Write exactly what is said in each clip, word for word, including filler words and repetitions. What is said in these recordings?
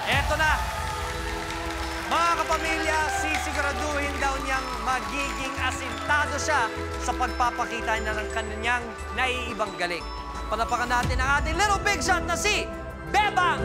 Eto na. Mga kapamilya, sisiguraduhin daw niyang magiging asintado siya sa pagpapakita niya ng kanyang naiibang galing. Palapakan natin ang ating little big shot na si Bebang!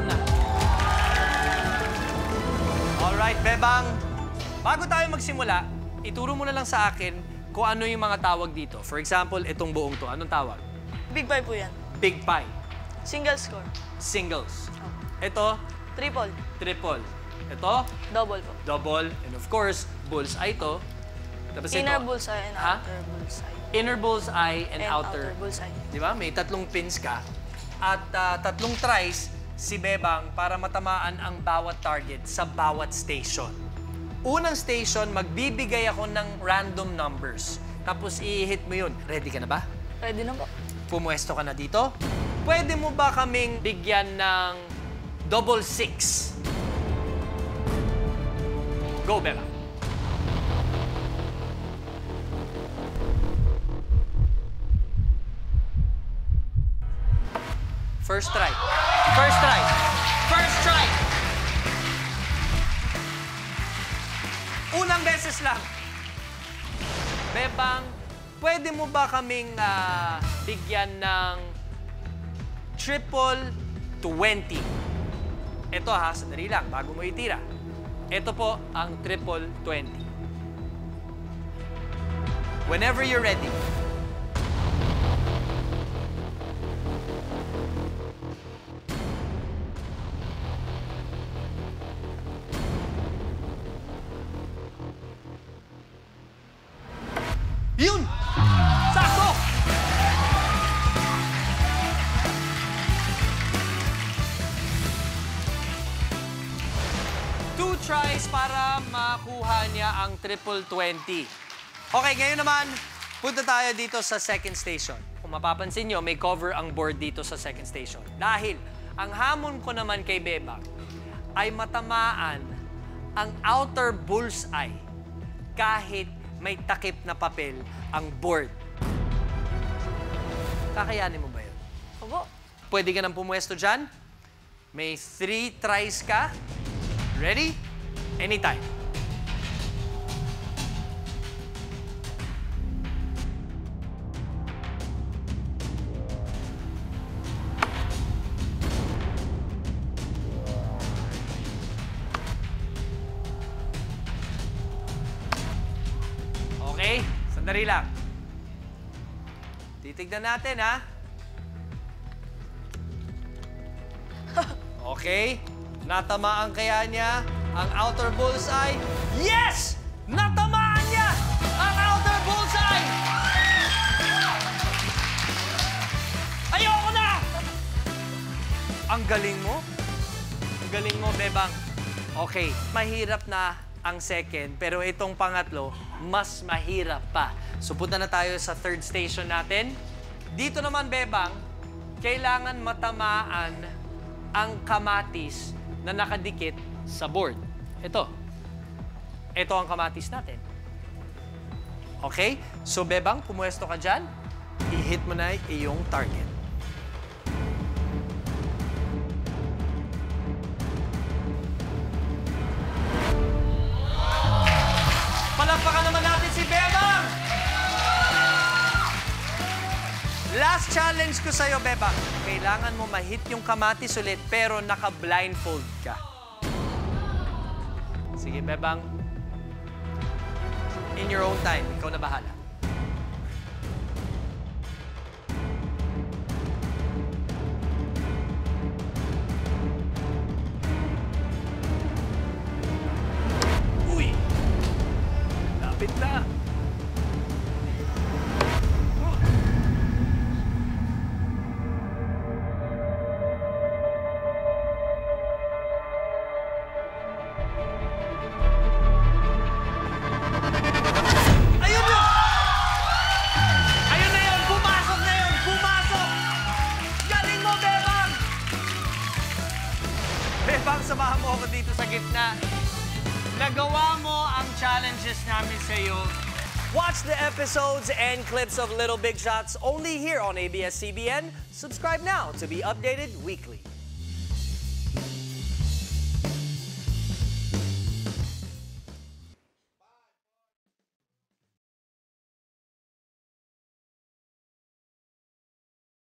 Alright, Bebang. Bago tayo magsimula, ituro mo na lang sa akin kung ano yung mga tawag dito. For example, itong buong to. Anong tawag? Big pie po yan. Big pie. Single score. Singles. Ito? Triple. Triple. Ito? Double po. Double. And of course, bullseye ito. Tapos Inner ito, bullseye and ha? outer bullseye. Inner bullseye and, And outer. outer bullseye. Di ba? May tatlong pins ka. At ah, tatlong tries si Bebang para matamaan ang bawat target sa bawat station. Unang station, magbibigay ako ng random numbers. Tapos i-hit mo yun. Ready ka na ba? Ready na po. Pumuesto ka na dito. Pwede mo ba kaming bigyan ng double six? Go, Bebang. First try. First try. First try. Unang beses lang. Bebang, pwede mo ba kaming ah, bigyan ng triple twenty? Ito ha, sandali lang, bago mo itira. Ito po ang triple twenty. Whenever you're ready. Yun! Sakto! Two tries para makuha niya ang triple twenty. Okay, ngayon naman, punta tayo dito sa second station. Kung mapapansin nyo, may cover ang board dito sa second station. Dahil ang hamon ko naman kay Bebang ay matamaan ang outer bullseye kahit may takip na papel ang board. Kakayanin mo ba yun? Opo. Pwede ka nang pumuesto dyan. May three tries ka. Ready? Anytime. Okay? Sandali lang. Titignan natin, ha? Okay. Natamaan kaya niya ang outer bullseye? Yes! Natamaan niya ang outer bullseye! Ayoko na! Ang galing mo. Ang galing mo, Bebang. Okay, mahirap na ang second, pero itong pangatlo, mas mahirap pa. So punta na tayo sa third station natin. Dito naman, Bebang, kailangan matamaan ang kamatis na nakadikit sa board. Ito. Ito ang kamatis natin. Okay? So, Bebang, pumuesto ka dyan. I-hit mo na iyong target. Palampakan naman natin si Bebang! Last challenge ko sa'yo, Bebang. Kailangan mo ma-hit yung kamatis ulit, pero naka-blindfold ka. Sige, Bebang. In your own time, ikaw na bahala. Uy! Lapit na! Bebang, samahan mo ako dito sa gitna. Nagawa mo ang challenges namin sa iyo. Watch the episodes and clips of Little Big Shots only here on A B S C B N. Subscribe now to be updated weekly.